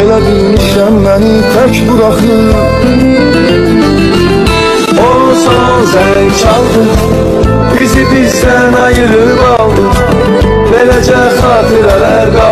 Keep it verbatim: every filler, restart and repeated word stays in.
Elə bilmişəm məni tək buraxır. O son zəng çaldı, bizi bizdən ayırıb aldı. Beləcə xatirələr qaldı.